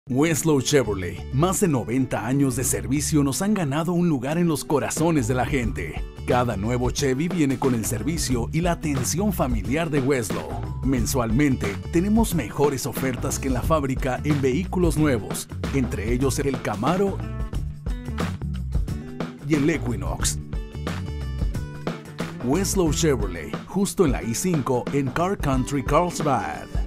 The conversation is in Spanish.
Westlaw Chevrolet, más de 90 años de servicio nos han ganado un lugar en los corazones de la gente. Cada nuevo Chevy viene con el servicio y la atención familiar de Westlaw. Mensualmente tenemos mejores ofertas que en la fábrica en vehículos nuevos, entre ellos el Camaro y el Equinox. Westlaw Chevrolet, justo en la I-5 en Car Country Carlsbad.